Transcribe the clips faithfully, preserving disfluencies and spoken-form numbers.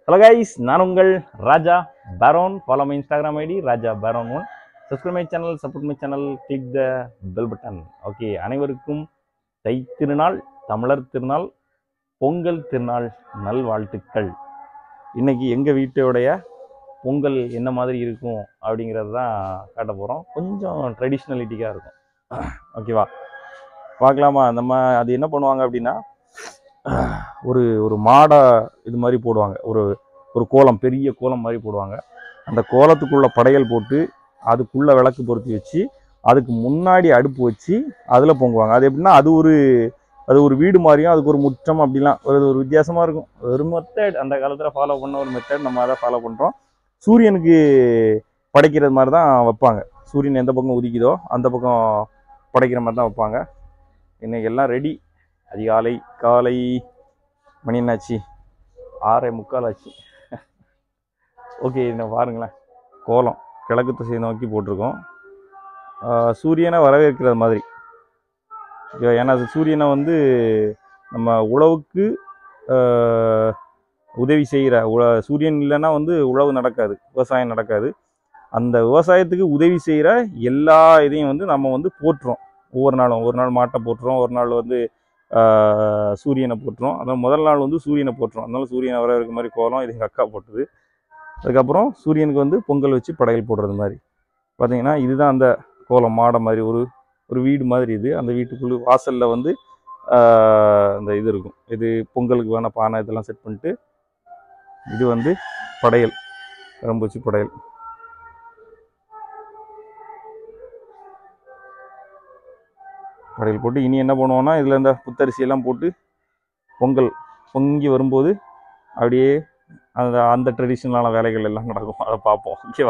Hello guys, நான் உங்கள் ராஜா Baron. Follow my Instagram I D Raja Baron one. Subscribe my channel, support my channel, click the bell button. Okay, அனைவருக்கும் தை திருநாள், தமிழர் திருநாள், பொங்கல் திருநாள் நல்வாழ்த்துக்கள். இன்னைக்கு எங்க வீட்டோடைய பொங்கல் என்ன மாதிரி இருக்கும் அப்படிங்கிறது தான் காட்ட போறோம். கொஞ்சம் ட்ரெடிஷ்னலிட்டிக்கா இருக்கும். ஓகேவா? பார்க்கலாமா? நம்ம அது என்ன பண்ணுவாங்க அப்படின்னா ஒரு ஒரு மாடை இது மாதிரி போடுவாங்க. ஒரு ஒரு கோலம், பெரிய கோலம் மாதிரி போடுவாங்க. அந்த கோலத்துக்குள்ள படையல் போட்டு அதுக்குள்ள விளக்கு பொருத்தி வச்சு அதுக்கு முன்னாடி அடுப்பு வச்சு அதில் பொங்குவாங்க. அது எப்படின்னா அது ஒரு அது ஒரு வீடு மாதிரியும் அதுக்கு ஒரு முற்றம் அப்படிலாம் ஒரு ஒரு வித்தியாசமாக இருக்கும். ஒரு மெத்தட் அந்த காலத்தில் ஃபாலோ பண்ண ஒரு மெத்தட் நம்ம அதை ஃபாலோ பண்ணுறோம். சூரியனுக்கு படைக்கிறது மாதிரி தான் வைப்பாங்க. சூரியன் எந்த பக்கம் உதிக்குதோ அந்த பக்கம் படைக்கிற மாதிரி தான் வைப்பாங்க. இன்னைக்கு எல்லாம் ரெடி. அதிகாலை காலை மணி என்னாச்சு? ஆறே முக்கால் ஆச்சு. ஓகே, என்ன பாருங்களேன், கோலம் கிழக்கு திசை நோக்கி போட்டிருக்கோம். சூரியனை வரவேற்கிறது மாதிரி. ஏன்னா அது சூரியனை வந்து நம்ம உழவுக்கு உதவி செய்கிற உழ சூரியன் இல்லைன்னா வந்து உழவு நடக்காது, விவசாயம் நடக்காது. அந்த விவசாயத்துக்கு உதவி செய்கிற எல்லா இதையும் வந்து நம்ம வந்து போற்றுறோம். ஒவ்வொரு நாளும் ஒரு நாள் மாட்டை போட்டுறோம், ஒரு நாள் வந்து சூரியனை போட்டுரும். அதனால் முதல் நாள் வந்து சூரியனை போட்டுரும். அதனால சூரியனை வர இருக்க மாதிரி கோலம் இது எங்கள் அக்கா போட்டுது. அதுக்கப்புறம் சூரியனுக்கு வந்து பொங்கல் வச்சு படையல் போடுறது மாதிரி பார்த்தீங்கன்னா இதுதான் அந்த கோலம். மாடை மாதிரி ஒரு ஒரு வீடு மாதிரி. இது அந்த வீட்டுக்குள்ளே வாசலில் வந்து அந்த இது இருக்கும். இது பொங்கலுக்கு வேணால் பானை இதெல்லாம் செட் பண்ணிட்டு இது வந்து படையல், கரும்பு வச்சு படையல். படையல் போட்டு இனி என்ன பண்ணுவோன்னா இதில் இந்த புத்தரிசியெல்லாம் போட்டு பொங்கல் பொங்கி வரும்போது அப்படியே அந்த அந்த ட்ரெடிஷ்னலான வேலைகள் எல்லாம் நடக்கும். அதை பார்ப்போம். ஓகேவா?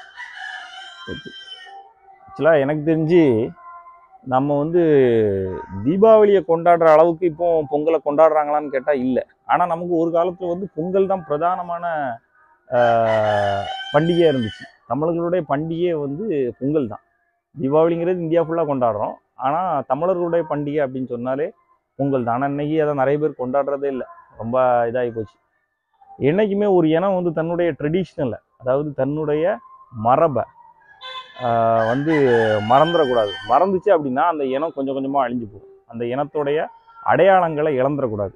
ஓகே, ஆக்சுவலாக எனக்கு தெரிஞ்சு நம்ம வந்து தீபாவளியை கொண்டாடுற அளவுக்கு இப்போ பொங்கலை கொண்டாடுறாங்களான்னு கேட்டால் இல்லை. ஆனால் நமக்கு ஒரு காலத்தில் வந்து பொங்கல் தான் பிரதானமான பண்டிகையாக இருந்துச்சு. தமிழர்களுடைய பண்டிகை வந்து பொங்கல் தான். தீபாவளிங்கிறது இந்தியா ஃபுல்லாக கொண்டாடுறோம். ஆனால் தமிழர்களுடைய பண்டிகை அப்படின்னு சொன்னாலே பொங்கல் தான். ஆனால் இன்றைக்கி அதை நிறைய பேர் கொண்டாடுறதே இல்லை. ரொம்ப இதாகி போச்சு. என்றைக்குமே ஒரு இனம் வந்து தன்னுடைய ட்ரெடிஷ்னலை, அதாவது தன்னுடைய மரபை வந்து மறந்துடக்கூடாது. மறந்துச்சு அப்படின்னா அந்த இனம் கொஞ்சம் கொஞ்சமாக அழிஞ்சு போகும். அந்த இனத்துடைய அடையாளங்களை இழந்துடக்கூடாது.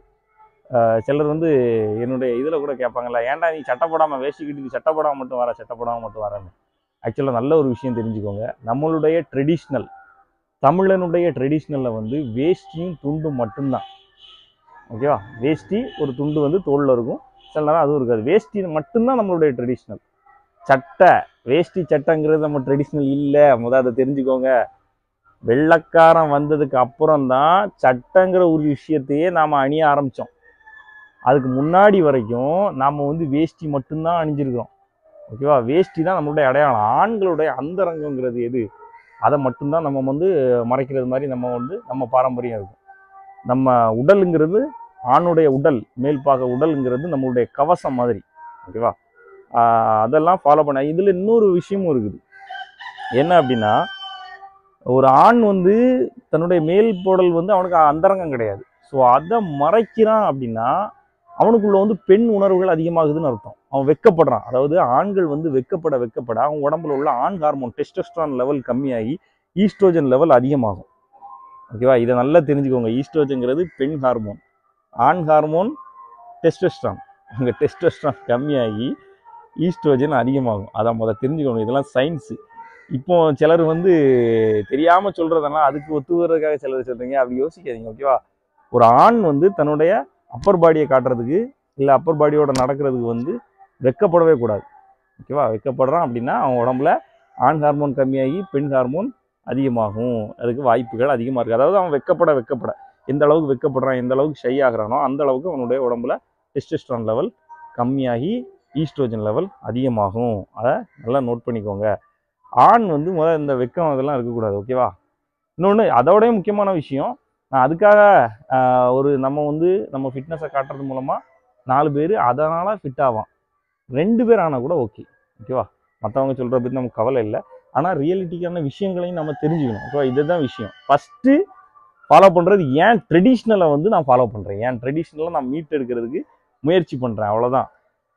சிலர் வந்து என்னுடைய இதில் கூட கேட்பாங்கல்ல, ஏன்டா நீ சட்டப்படாமல் வேஷ்டிக்கிட்டு நீ சட்டப்படாமல் மட்டும் வர சட்டப்படாமல் மட்டும் வரேன்னு. ஆக்சுவலாக நல்ல ஒரு விஷயம் தெரிஞ்சுக்கோங்க. நம்மளுடைய ட்ரெடிஷ்னல், தமிழனுடைய ட்ரெடிஷ்னலில் வந்து வேஷ்டியும் துண்டும் மட்டும்தான். ஓகேவா? வேஷ்டி ஒரு துண்டு வந்து தோளில் இருக்கும், சில நேரம் அதுவும் இருக்காது. வேஷ்டி மட்டும்தான் நம்மளுடைய ட்ரெடிஷ்னல். சட்டை, வேஷ்டி சட்டைங்கிறது நம்ம ட்ரெடிஷ்னல் இல்லை. முதல் அதை தெரிஞ்சுக்கோங்க. வெள்ளைக்காரன் வந்ததுக்கு அப்புறம் தான் சட்டைங்கிற ஒரு விஷயத்தையே நாம் அணிய ஆரம்பித்தோம். அதுக்கு முன்னாடி வரைக்கும் நாம் வந்து வேஷ்டி மட்டும்தான் அணிஞ்சிருக்கிறோம். ஓகேவா? வேஷ்டி தான் நம்மளுடைய அடையாளம். ஆண்களுடைய அந்தரங்கங்கிறது எது, அதை மட்டும்தான் நம்ம வந்து மறைக்கிறது மாதிரி நம்ம வந்து நம்ம பாரம்பரியம் இருக்கும். நம்ம உடலுங்கிறது, ஆணுடைய உடல், மேல்பாக உடலுங்கிறது நம்மளுடைய கவசம் மாதிரி. ஓகேவா? அதெல்லாம் ஃபாலோ பண்ண. இதில் இன்னொரு விஷயமும் இருக்குது. என்ன அப்படின்னா, ஒரு ஆண் வந்து தன்னுடைய மேல் போடல் வந்து அவனுக்கு அந்தரங்கம் கிடையாது. ஸோ அதை மறைக்கிறான் அப்படின்னா அவனுக்குள்ள வந்து பெண் உணர்வுகள் அதிகமாகுதுன்னு அர்த்தம். அவன் வெக்கப்படுறான். அதாவது ஆண்கள் வந்து வெக்கப்பட வெக்கப்பட அவன் உடம்புல உள்ள ஆண் ஹார்மோன் டெஸ்டோஸ்டரான் லெவல் கம்மியாகி ஈஸ்ட்ரோஜன் லெவல் அதிகமாகும். ஓகேவா? இதை நல்லா தெரிஞ்சுக்கோங்க. ஈஸ்ட்ரோஜன்ங்கிறது பெண் ஹார்மோன், ஆண் ஹார்மோன் டெஸ்டோஸ்டரான். அங்கே டெஸ்டோஸ்டரான் கம்மியாகி ஈஸ்ட்ரோஜன் அதிகமாகும். அதை முதல்ல தெரிஞ்சுக்கோங்க. இதெல்லாம் சயின்ஸு. இப்போ சிலர் வந்து தெரியாமல் சொல்கிறதெல்லாம் அதுக்கு ஒத்து வர்றதுக்காக சிலர் சொல்கிறீங்க. அப்படி யோசிக்காதீங்க. ஓகேவா? ஒரு ஆண் வந்து தன்னுடைய அப்பர் பாடியை காட்டுறதுக்கு இல்லை அப்பர் பாடியோட நடக்கிறதுக்கு வந்து வெக்கப்படவே கூடாது. ஓகேவா? வெக்கப்படுறான் அப்படின்னா அவன் உடம்புல ஆண் ஹார்மோன் கம்மியாகி பெண் ஹார்மோன் அதிகமாகும். அதுக்கு வாய்ப்புகள் அதிகமாக இருக்குது. அதாவது அவன் வெக்கப்பட வெக்கப்பட எந்த அளவுக்கு வெக்கப்படுறான், எந்த அளவுக்கு ஷை ஆகிறானோ அந்த அளவுக்கு அவனுடைய உடம்புல டெஸ்டோஸ்டரான் லெவல் கம்மியாகி ஈஸ்ட்ரோஜன் லெவல் அதிகமாகும். அதை நல்லா நோட் பண்ணிக்கோங்க. ஆண் வந்து முதல் இந்த வெக்கம் அதெல்லாம் இருக்கக்கூடாது. ஓகேவா? இன்னொன்று அதோடய முக்கியமான விஷயம், நான் அதுக்காக ஒரு நம்ம வந்து நம்ம ஃபிட்னஸை காட்டுறது மூலமாக நாலு பேர் அதனால் ஃபிட் ஆவான். ரெண்டு பேர் ஆனால் கூட ஓகே. ஓகேவா? மற்றவங்க சொல்கிற பற்றி நமக்கு கவலை இல்லை. ஆனால் ரியாலிட்டிக்கான விஷயங்களையும் நம்ம தெரிஞ்சுக்கணும். ஓகேவா? இதுதான் விஷயம். ஃபஸ்ட்டு ஃபாலோ பண்ணுறது ஏன் ட்ரெடிஷ்னலை வந்து நான் ஃபாலோ பண்ணுறேன், ஏன் ட்ரெடிஷ்னலை நான் மீட் எடுக்கிறதுக்கு முயற்சி பண்ணுறேன், அவ்வளோதான்.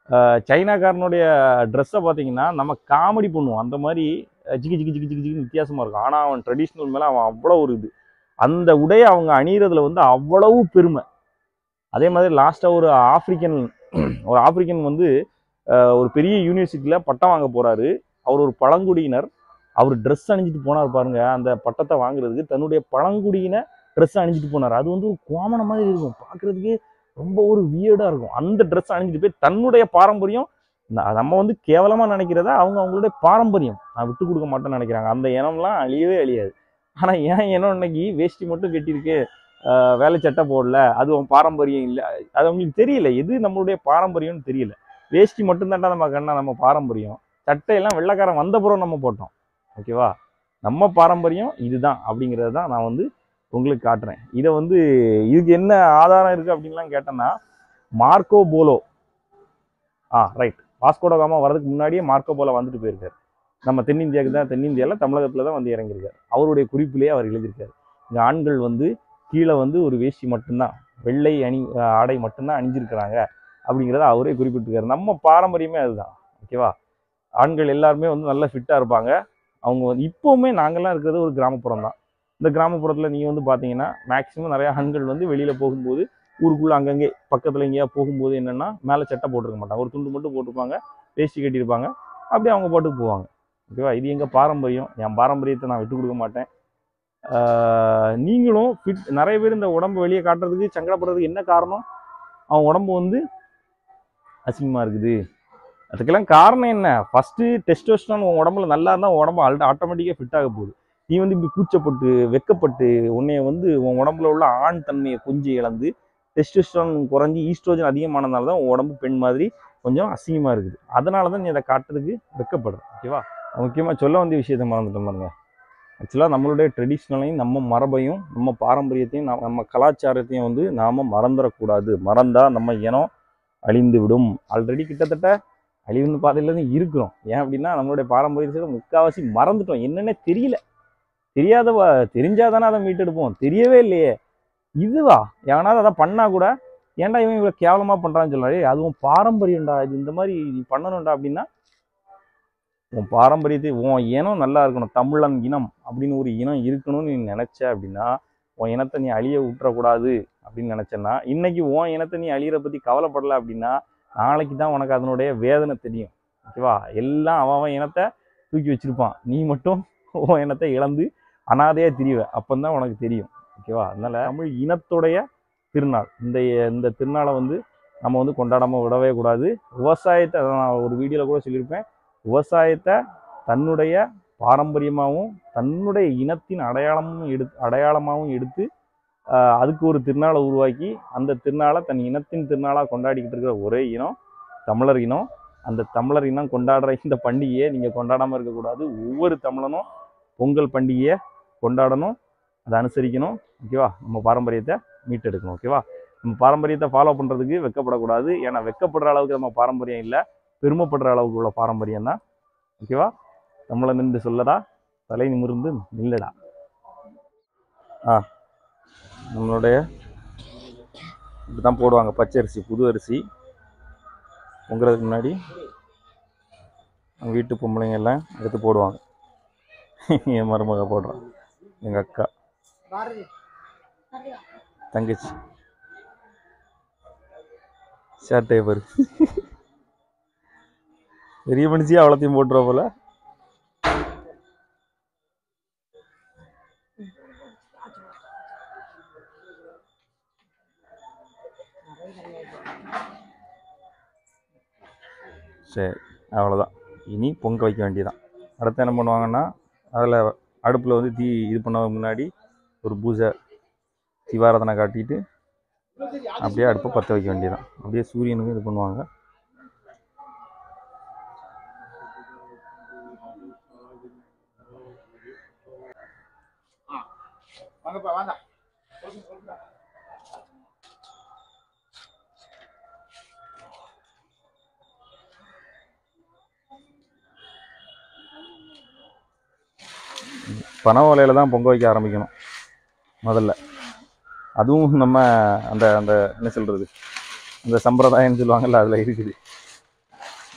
சைனாக்காரனுடைய ட்ரெஸ்ஸை பார்த்தீங்கன்னா நம்ம காமெடி பண்ணுவோம், அந்த மாதிரி ஜிகி ஜிகி ஜிகி ஜிகி ஜிகின்னு வித்தியாசமாக இருக்கும். ஆனால் அவன் ட்ரெடிஷ்னல் மேலே அவன் அவ்வளோ ஒரு இது, அந்த உடையை அவங்க அணிகிறதுல வந்து அவ்வளவு பெருமை. அதே மாதிரி லாஸ்ட்டாக ஒரு ஆப்பிரிக்கன் ஒரு ஆப்பிரிக்கன் வந்து ஒரு பெரிய யூனிவர்சிட்டியில் பட்டம் வாங்க போகிறாரு. அவர் ஒரு பழங்குடியினர். அவர் ட்ரெஸ் அணிஞ்சிட்டு போனார் பாருங்க, அந்த பட்டத்தை வாங்குறதுக்கு தன்னுடைய பழங்குடியின ட்ரெஸ் அணிஞ்சிட்டு போனார். அது வந்து ஒரு கோமண மாதிரி இருக்கும், பார்க்குறதுக்கு ரொம்ப ஒரு வியர்டாக இருக்கும். அந்த ட்ரெஸ் அணிஞ்சிட்டு போய் தன்னுடைய பாரம்பரியம், நம்ம வந்து கேவலமாக நினைக்கிறத அவங்க அவங்களுடைய பாரம்பரியம் நான் விட்டு கொடுக்க மாட்டேன்னு நினைக்கிறாங்க. அந்த இனம்லாம் அழியவே அழியாது. ஆனால் ஏன் இனம் இன்னைக்கு வேஷ்டி மட்டும் கட்டியிருக்கு, வேலை சட்டை போடல, அது அவன் பாரம்பரியம் இல்லை, அது அவங்களுக்கு தெரியல எது நம்மளுடைய பாரம்பரியம்னு தெரியல. வேஷ்டி மட்டும்தான்டா நம்ம கண்ணா நம்ம பாரம்பரியம், சட்டையெல்லாம் வெள்ளைக்காரன் வந்தப்புறம் நம்ம போட்டோம். ஓகேவா, நம்ம பாரம்பரியம் இதுதான் அப்படிங்கிறது தான் நான் வந்து உங்களுக்கு காட்டுறேன். இதை வந்து இதுக்கு என்ன ஆதாரம் இருக்குது அப்படின்லாம் கேட்டேன்னா, மார்க்கோ போலோ ஆ ரைட் வாஸ்கோட காமா வர்றதுக்கு முன்னாடியே மார்க்கோ போலோ வந்துட்டு போயிருக்காரு. நம்ம தென்னிந்தியாவுக்கு தான், தென்னிந்தியாவில் தமிழகத்தில் தான் வந்து இறங்கியிருக்காரு. அவருடைய குறிப்பிலேயே அவர் எழுதியிருக்காரு, இங்கே ஆண்கள் வந்து கீழே வந்து ஒரு வேஷ்டி மட்டும்தான், வெள்ளை அணி ஆடை மட்டும்தான் அணிஞ்சிருக்கிறாங்க அப்படிங்கிறத அவரே குறிப்பிட்டிருக்காரு. நம்ம பாரம்பரியமே அதுதான். ஓகேவா, ஆண்கள் எல்லாருமே வந்து நல்லா ஃபிட்டாக இருப்பாங்க. அவங்க வந்து இப்போவுமே நாங்கள்லாம் இருக்கிறது ஒரு கிராமப்புறம் தான். இந்த கிராமப்புறத்தில் நீங்கள் வந்து பார்த்தீங்கன்னா மேக்ஸிமம் நிறையா ஆண்கள் வந்து வெளியில் போகும்போது ஊருக்குள்ளே அங்கங்கே பக்கத்தில் எங்கேயா போகும்போது என்னென்னா மேலே சட்டை போட்டிருக்க மாட்டாங்க, ஒரு துண்டு மட்டும் போட்டிருப்பாங்க, வேஷ்டி கட்டியிருப்பாங்க, அப்படியே அவங்க பாட்டுக்கு போவாங்க. ஓகேவா, இது எங்கள் பாரம்பரியம், என் பாரம்பரியத்தை நான் விட்டு கொடுக்க மாட்டேன். நீங்களும் ஃபிட் நிறைய பேர் இந்த உடம்பு வெளியே காட்டுறதுக்கு சங்கடப்படுறதுக்கு என்ன காரணம், அவன் உடம்பு வந்து அசிங்கமாக இருக்குது. அதுக்கெல்லாம் காரணம் என்ன, ஃபஸ்ட்டு டெஸ்டோஸ்டெரான் உன் உடம்புல நல்லா இருந்தால் உடம்பு ஆல்ரெடி ஆட்டோமேட்டிக்காக ஃபிட் ஆக போகுது. நீ வந்து இப்படி கூச்சப்பட்டு வெக்கப்பட்டு உன்னைய வந்து உன் உடம்புல உள்ள ஆண் தன்மையை கொஞ்சம் இழந்து டெஸ்டோஸ்டெரான் குறைஞ்சி ஈஸ்ட்ரோஜன் அதிகமானதுனால தான் உன் உடம்பு பெண் மாதிரி கொஞ்சம் அசிங்கமாக இருக்குது. அதனால தான் நீ அதை காட்டுறதுக்கு வெக்கப்படுறேன். ஓகேவா, முக்கியமாக சொல்ல வேண்டிய விஷயத்தை மறந்துட்டோம் பாருங்க. ஆக்சுவலாக நம்மளுடைய ட்ரெடிஷ்னலையும் நம்ம மரபையும் நம்ம பாரம்பரியத்தையும் நம்ம கலாச்சாரத்தையும் வந்து நாம் மறந்துடக்கூடாது. மறந்தால் நம்ம இனம் அழிந்து விடும். ஆல்ரெடி கிட்டத்தட்ட அழிவுன்னு பாதையிலேருந்து இருக்கிறோம். ஏன் அப்படின்னா நம்மளுடைய பாரம்பரியத்தை முக்கால்வாசி மறந்துட்டோம், என்னன்னே தெரியல. தெரியாதவா தெரிஞ்சாதானே அதை மீட்டெடுப்போம், தெரியவே இல்லையே. இதுவா எவனாவது அதை பண்ணால் கூட ஏன்டா இவன் இவ்வளோ கேவலமாக பண்ணுறான்னு சொல்லாரு, அதுவும் பாரம்பரியம்டா, இது இந்த மாதிரி நீ பண்ணணும்டா அப்படின்னா உன் பாரம்பரியத்தை உன் இனம் நல்லா இருக்கணும், தமிழன் இனம் அப்படின்னு ஒரு இனம் இருக்கணும்னு நீ நினச்ச அப்படின்னா உன் இனத்தை நீ அழிய விட்டுறக்கூடாது அப்படின்னு நினச்சேன்னா, இன்னைக்கு உன் இனத்தை நீ அழியிற பற்றி கவலைப்படலை அப்படின்னா நாளைக்கு தான் உனக்கு அதனுடைய வேதனை தெரியும். ஓகேவா, எல்லாம் அவன் அவன் இனத்தை தூக்கி வச்சிருப்பான், நீ மட்டும் உன் இனத்தை இழந்து அனாதையாக திரிவ, அப்போதான் உனக்கு தெரியும். ஓகேவா, அதனால் தமிழ் இனத்துடைய திருநாள் இந்த இந்த திருநாளை வந்து நம்ம வந்து கொண்டாடாமல் விடவே கூடாது. விவசாயத்தை நான் ஒரு வீடியோவில் கூட சொல்லியிருப்பேன், விவசாயத்தை தன்னுடைய பாரம்பரியமாகவும் தன்னுடைய இனத்தின் அடையாளமும் எடுத்து அடையாளமாகவும் எடுத்து அதுக்கு ஒரு திருநாளை உருவாக்கி அந்த திருநாளை தன் இனத்தின் திருநாளாக கொண்டாடிக்கிட்டு இருக்கிற ஒரே இனம் தமிழர் இனம். அந்த தமிழர் இனம் கொண்டாடுற இந்த பண்டிகையை நீங்கள் கொண்டாடாமல் இருக்கக்கூடாது. ஒவ்வொரு தமிழனும் பொங்கல் பண்டிகையை கொண்டாடணும், அதை அனுசரிக்கணும். ஓகேவா, நம்ம பாரம்பரியத்தை மீட்டெடுக்கணும். ஓகேவா, நம்ம பாரம்பரியத்தை ஃபாலோ பண்ணுறதுக்கு வெட்கப்படக்கூடாது. ஏன்னா வெட்கப்படுற அளவுக்கு நம்ம பாரம்பரியம் இல்லை, பெருமைப்படுற அளவுக்கு உள்ள பாரம்பரியம் தான். ஓகேவா, நம்மளை நின்று சொல்லடா, தலை நிமிர்ந்து நில்லடா. ஆ நம்மளுடைய இப்படி தான் போடுவாங்க பச்சை அரிசி, புது அரிசி பொங்குறதுக்கு முன்னாடி வீட்டு பொம்பளைங்க எல்லாம் எடுத்து போடுவாங்க. என் மருமக போடுறான், எங்கள் அக்கா தங்கச்சி ஷர்ட்டே பாரு, பெரிய மனுஷியா அவ்வளோத்தையும் போட்டுருவா போல. சரி, அவ்வளோதான். இனி பொங்க வைக்க வேண்டியதான். அடுத்து என்ன பண்ணுவாங்கன்னா, அதில் அடுப்பில் வந்து தீ இது பண்ண முன்னாடி ஒரு பூஜை தீபாராதனை காட்டிட்டு அப்படியே அடுப்பை பற்ற வைக்க வேண்டியதான். அப்படியே சூரியனுக்கு இது பண்ணுவாங்க. பனை ஓலையில் தான் பொங்க வைக்க ஆரம்பிக்கணும் முதல்ல. அதுவும் நம்ம அந்த அந்த என்ன சொல்கிறது, அந்த சம்பிரதாயம்னு சொல்லுவாங்கள்ல, அதில் இருக்குது.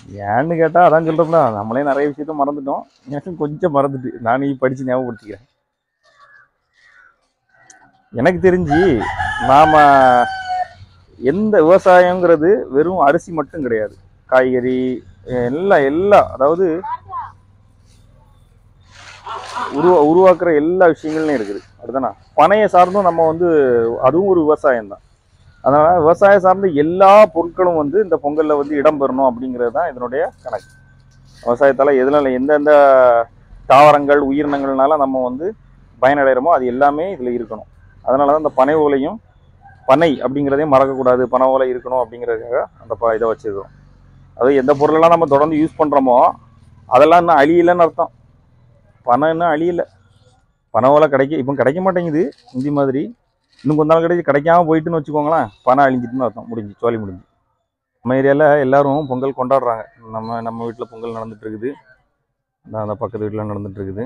ஏன்னு கேட்டால் அதான் சொல்கிறோம்ல, நம்மளே நிறைய விஷயத்த மறந்துட்டோம். எனக்கும் கொஞ்சம் மறந்துட்டு நானும் படித்து ஞாபகப்படுத்திக்கிறேன். எனக்கு தெரிஞ்சு நாம் எந்த விவசாயங்கிறது வெறும் அரிசி மட்டும் கிடையாது, காய்கறி எல்லாம் எல்லாம் அதாவது உருவா உருவாக்குற எல்லா விஷயங்கள்லையும் இருக்குது. அப்படிதானே? பனையை சார்ந்தும் நம்ம வந்து அதுவும் ஒரு விவசாயம் தான். அதனால் விவசாயம் சார்ந்த எல்லா பொருட்களும் வந்து இந்த பொங்கலில் வந்து இடம்பெறணும் அப்படிங்கிறது தான் இதனுடைய கணக்கு. விவசாயத்தால் எதில் எந்தெந்த தாவரங்கள் உயிரினங்கள்னால நம்ம வந்து பயனடைகிறோமோ அது எல்லாமே இதில் இருக்கணும். அதனால தான் இந்த பனை ஓலையும் பனை அப்படிங்கிறதையும் மறக்கக்கூடாது, பனை ஓலை இருக்கணும் அப்படிங்கிறதுக்காக அந்த ப இதை வச்சுருக்கோம். அது எந்த பொருளெல்லாம் நம்ம தொடர்ந்து யூஸ் பண்ணுறோமோ அதெல்லாம் இன்னும் அழியலைன்னு அர்த்தம். பனை இன்னும் அழியலை. பனை ஓலை கிடைக்க இப்போ கிடைக்க மாட்டேங்குது இந்த மாதிரி. இன்னும் கொஞ்ச நாள் கிடைச்சி கிடைக்காம போயிட்டுன்னு வச்சுக்கோங்களேன், பணம் அழிஞ்சிட்டுன்னு அர்த்தம். முடிஞ்சு, சோழி முடிஞ்சு. நம்ம ஏரியாவில் எல்லோரும் பொங்கல் கொண்டாடுறாங்க. நம்ம நம்ம வீட்டில் பொங்கல் நடந்துட்டு இருக்குது, அந்த பக்கத்து வீட்டில் நடந்துட்டு இருக்குது.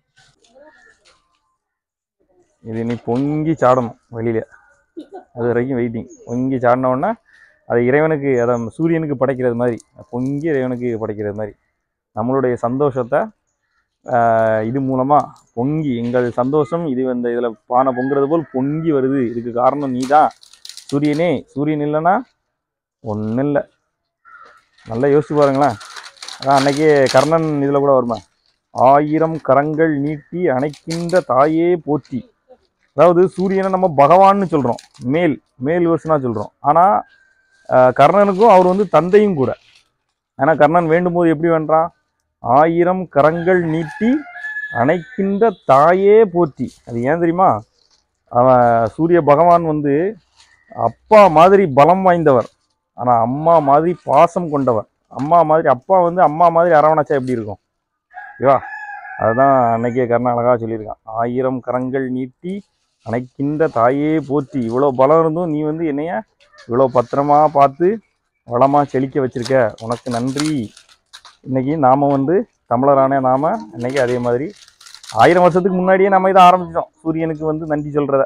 இது நீ பொங்கி சாடணும் வெளியில, அது வரைக்கும் வெயிட்டிங். பொங்கி சாடினோன்னா அதை இறைவனுக்கு, அதை சூரியனுக்கு படைக்கிறது மாதிரி, பொங்கி இறைவனுக்கு படைக்கிறது மாதிரி நம்மளுடைய சந்தோஷத்தை இது மூலமாக பொங்கி, எங்கள் சந்தோஷம் இது இந்த இதில் பானை பொங்குறது போல் பொங்கி வருது, இதுக்கு காரணம் நீ தான் சூரியனே. சூரியன் இல்லைன்னா ஒன்றும் இல்லை. நல்லா யோசிச்சு பாருங்களேன். அதான் அன்னைக்கே கர்ணன் இதில் கூட வருமா, ஆயிரம் கரங்கள் நீட்டி அணைக்கின்ற தாயே போற்றி. அதாவது சூரியனை நம்ம பகவான்னு சொல்கிறோம், மேல் மேல் வருஷனாக சொல்கிறோம். ஆனால் கர்ணனுக்கும் அவர் வந்து தந்தையும் கூட. ஆனால் கர்ணன் வேண்டும் போது எப்படி வேண்டான், ஆயிரம் கரங்கள் நீட்டி அணைக்கின்ற தாயே போற்றி. அது ஏன் தெரியுமா, அவன் சூரிய பகவான் வந்து அப்பா மாதிரி பலம் வாய்ந்தவர், ஆனால் அம்மா மாதிரி பாசம் கொண்டவர். அம்மா மாதிரி, அப்பா வந்து அம்மா மாதிரி அரவணைச்சா எப்படி இருக்கும் ஓகேவா? அதுதான் அன்னைக்கே கர்ணன் அழகாக சொல்லியிருக்கான், ஆயிரம் கரங்கள் நீட்டி அணைக்கின்ற தாயே போற்றி. இவ்வளோ பலம் இருந்தும் நீ வந்து என்னைய இவ்வளோ பத்திரமா பார்த்து வளமாக செழிக்க வச்சிருக்க, உனக்கு நன்றி. இன்றைக்கி நாம் வந்து தமிழரான நாம் இன்றைக்கி அதே மாதிரி ஆயிரம் வருஷத்துக்கு முன்னாடியே நம்ம இதை ஆரம்பிச்சிட்டோம், சூரியனுக்கு வந்து நன்றி சொல்கிறத.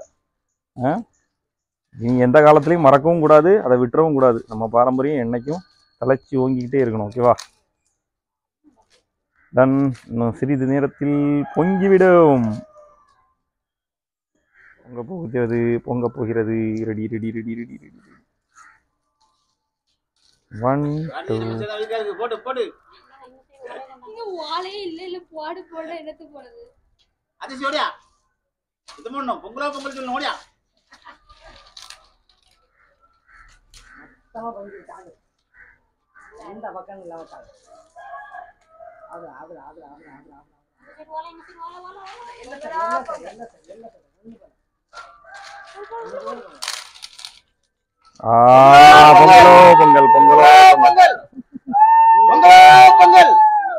நீ எந்த காலத்துலையும் மறக்கவும் கூடாது, அதை விட்டுறவும் கூடாது. நம்ம பாரம்பரியம் என்றைக்கும் தலைச்சி ஓங்கிக்கிட்டே இருக்கணும். ஓகேவா? டன் இன்னும் சிறிது நேரத்தில் பொங்கிவிடும். பொங்க போகிறது, பொங்க போகிறது. Ready ready ready ready ready. One two போடு போடு. இங்க வாளே இல்ல இல்ல போடு போடு என்னத்து போடுது அது சோடியா இது பண்ணனும். பொங்கலா பொங்கல் சொல்லணும் ஓடியா. தமா பண்ணி தாங்க இந்த பக்கம் இல்ல வாங்க. அது அது அது அது அது வாளே நிச்சு வாளே வாளே என்ன என்ன என்ன ஆ பொங்கலோ பொங்கல் பொங்கலோ பொங்கல் பொங்கலோ பொங்கல்.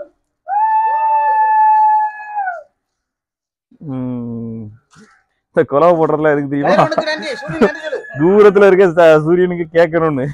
இந்த கொலவை போடுறதுல எதுக்கு தெரியுமா, தூரத்துல இருக்க சூரியனுக்கு கேட்கணும்னு.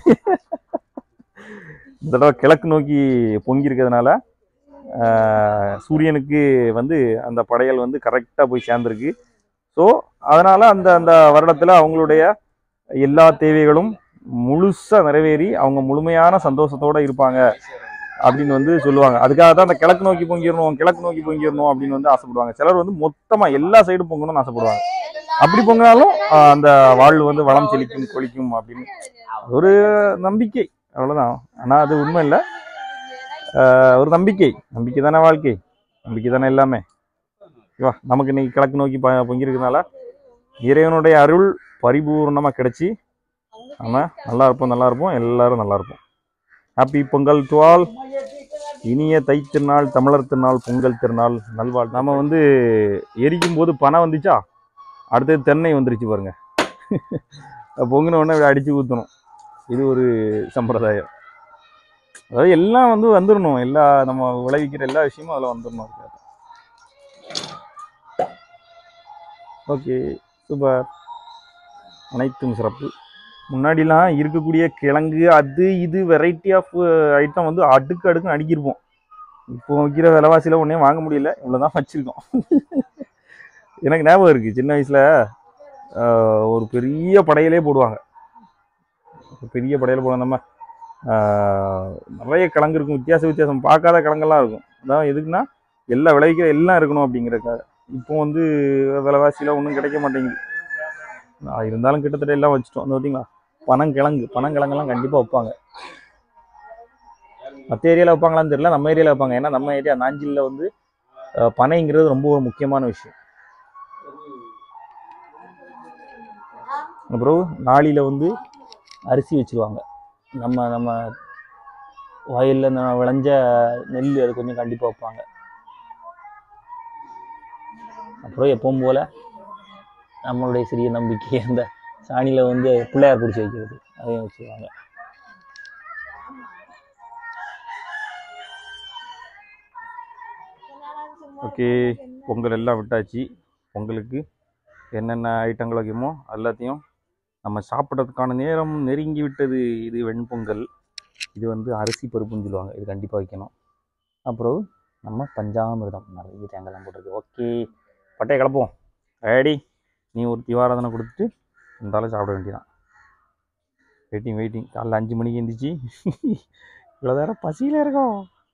இந்த தடவை கிழக்கு நோக்கி பொங்கி இருக்கிறதுனால சூரியனுக்கு வந்து அந்த படையல் வந்து கரெக்டாக போய் சேர்ந்துருக்கு. ஸோ அதனால அந்த அந்த வருடத்தில் அவங்களுடைய எல்லா தேவைகளும் முழுசாக நிறைவேறி அவங்க முழுமையான சந்தோஷத்தோடு இருப்பாங்க அப்படின்னு வந்து சொல்லுவாங்க. அதுக்காக தான் அந்த கிழக்கு நோக்கி பொங்கிடணும், கிழக்கு நோக்கி பொங்கிடணும் அப்படின்னு வந்து ஆசைப்படுவாங்க. சிலர் வந்து மொத்தமாக எல்லா சைடும் பொங்கணும்னு ஆசைப்படுவாங்க. அப்படி பொங்கினாலும் அந்த வாழ்வு வந்து வளம் செழிக்கும் கொளிக்கும் அப்படின்னு ஒரு நம்பிக்கை, அவ்வளோதான். ஆனால் அது உண்மை இல்லை, ஒரு நம்பிக்கை. நம்பிக்கை தானே வாழ்க்கை, நம்பிக்கை தானே எல்லாமே. ஓகேவா? நமக்கு இன்னைக்கு கிழக்கு நோக்கி ப பொங்கிருக்கிறதுனால இறைவனுடைய அருள் பரிபூர்ணமாக கிடைச்சி நம்ம நல்லா இருப்போம், நல்லா இருப்போம், எல்லாரும் நல்லா இருப்போம். Happy Pongal to all. இனிய தை திருநாள், தமிழர் திருநாள், பொங்கல் திருநாள் நல்வாழ். நம்ம வந்து எரிக்கும் போது பனை வந்துச்சா, அடுத்தது தென்னை வந்துருச்சு பாருங்க. பொங்கின உடனே அடித்து ஊற்றணும். இது ஒரு சம்பிரதாயம். அதாவது எல்லாம் வந்து வந்துடணும், எல்லா நம்ம விளைவிக்கிற எல்லா விஷயமும் அதில் வந்துடணும். Okay, super. அனைத்தும் சிறப்பு. முன்னாடிலாம் இருக்கக்கூடிய கிழங்கு அது இது வெரைட்டி ஆஃப் ஐட்டம் வந்து அடுக்கு அடுக்குன்னு அடுக்கியிருப்போம். இப்போ வைக்கிற விலைவாசியில் ஒன்றே வாங்க முடியல, இவ்வளோதான் வச்சுருக்கோம். எனக்கு ஞாபகம் இருக்குது, சின்ன வயசில் ஒரு பெரிய படையிலே போடுவாங்க, பெரிய படையில போடுவோம். நம்ம நிறைய கிழங்கு இருக்கும், வித்தியாச வித்தியாசம் பார்க்காத கிழங்கெல்லாம் இருக்கும். அதான் எதுக்குன்னா எல்லா விளைவிக்கிற எல்லாம் இருக்கணும் அப்படிங்கிறதுக்காக. இப்போ வந்து விலைவாசியில் ஒன்றும் கிடைக்க மாட்டேங்குது. இருந்தாலும் கிட்டத்தட்ட எல்லாம் வச்சுட்டோம். அந்த பார்த்தீங்களா பனங்கிழங்கு, பனங்கிழங்கெல்லாம் கண்டிப்பாக வைப்பாங்க. மற்ற ஏரியாவில் வைப்பாங்களான்னு தெரியல, நம்ம ஏரியாவில் வைப்பாங்க. ஏன்னா நம்ம ஏரியா நாஞ்சிலில் வந்து பனைங்கிறது ரொம்ப ஒரு முக்கியமான விஷயம். அப்புறம் நாளில் வந்து அரிசி வச்சுருவாங்க. நம்ம நம்ம வயலில் நம்ம விளைஞ்ச நெல் அது கொஞ்சம் கண்டிப்பாக வைப்பாங்க. அப்புறம் எப்பவும் போல் நம்மளுடைய சிறிய நம்பிக்கை அந்த சாணியில் வந்து பிள்ளையார் பிடிச்சி வைக்கிறது, அதையும் வச்சுருவாங்க. ஓகே, பொங்கல் எல்லாம் விட்டாச்சு. பொங்கலுக்கு என்னென்ன ஐட்டங்கள் வைக்குமோ எல்லாத்தையும் நம்ம சாப்பிட்றதுக்கான நேரம் நெருங்கி விட்டது. இது வெண்பொங்கல், இது வந்து அரிசி பருப்புன்னு சொல்லுவாங்க, இது கண்டிப்பாக வைக்கணும். அப்புறம் நம்ம பஞ்சாமிர்தம் நிறைய தேங்காய்லாம் போட்டிருக்கு. ஓகே, பட்டையை கிளப்போம். ரெடி, நீ ஒரு திவாராதனை கொடுத்துட்டு இருந்தாலும் சாப்பிட வேண்டியதான். வெயிட்டிங் வெயிட்டிங் காலைல அஞ்சு மணிக்கு எழுந்திரிச்சு இவ்வளோ நேரம் பசியில் இருக்கோம்.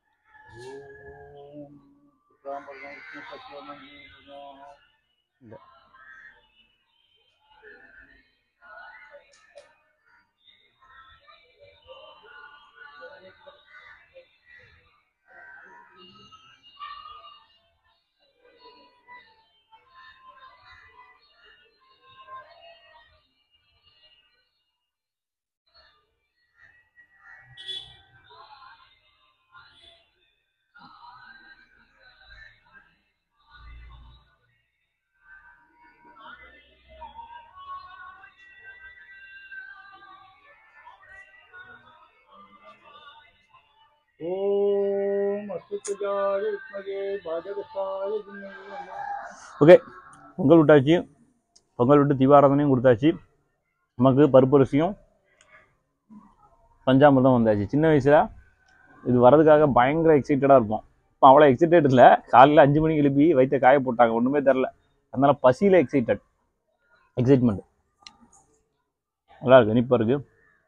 ஓகே, பொங்கல் விட்டாச்சு. பொங்கல் விட்டு தீபாராதனையும் கொடுத்தாச்சு. நமக்கு பருப்பரிசியும் பஞ்சாமிர்தம் வந்தாச்சு. சின்ன வயசில் இது வர்றதுக்காக பயங்கர எக்ஸைட்டடாக இருப்போம். இப்போ அவ்வளோ எக்ஸைட்டட் இல்லை. காலையில் அஞ்சு மணிக்கு எழுப்பி வயிற்ற காய போட்டாங்க, ஒன்றுமே தெரில. அதனால பசியில் எக்ஸைட்டட் எக்ஸைட்மெண்ட் நல்லா இருக்கு, இனிப்பாக இருக்குது.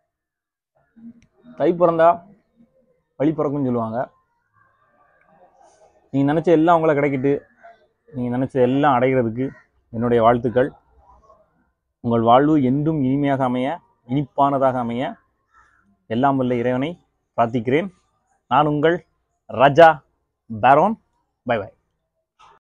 தை பிறந்தா வழி பிறக்கும்னு சொல்லுவாங்க. நீங்கள் நினச்ச எல்லாம் உங்களை கிடைக்கிட்டு, நீங்கள் நினச்ச எல்லாம் அடைகிறதுக்கு என்னுடைய வாழ்த்துக்கள். உங்கள் வாழ்வு என்றும் இனிமையாக அமைய, இனிப்பானதாக அமைய எல்லாம் வல்ல இறைவனை பிரார்த்திக்கிறேன். நான் உங்கள் ராஜா பேரோன். By by.